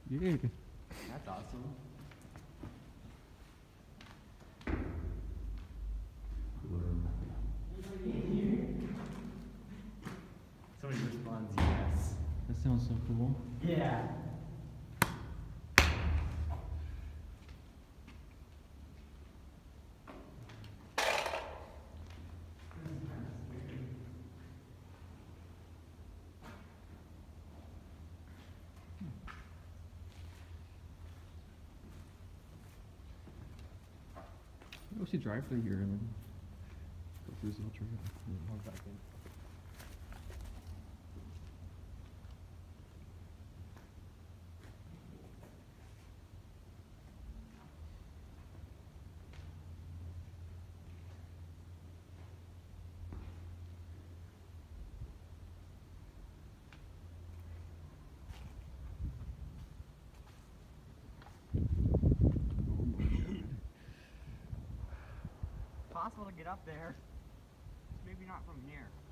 Yeah. That's awesome. Somebody responds yes. That sounds so cool. Yeah. We should drive through here and then go through this little trail. 1 second. Possible to get up there. Maybe not from here.